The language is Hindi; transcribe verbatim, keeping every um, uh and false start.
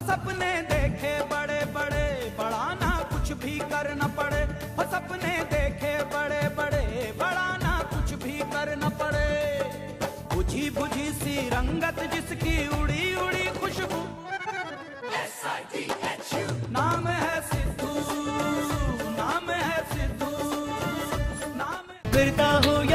सपने देखे बड़े बड़े, बड़ा ना कुछ भी करना पड़े। हो सपने देखे बड़े बड़े, बड़ा ना कुछ भी करना पड़े। बुझी बुझी सी रंगत जिसकी, उड़ी उड़ी खुशबू, S I D H U नाम है सिद्धू, नाम है सिद्धू, नाम। फिरता हूँ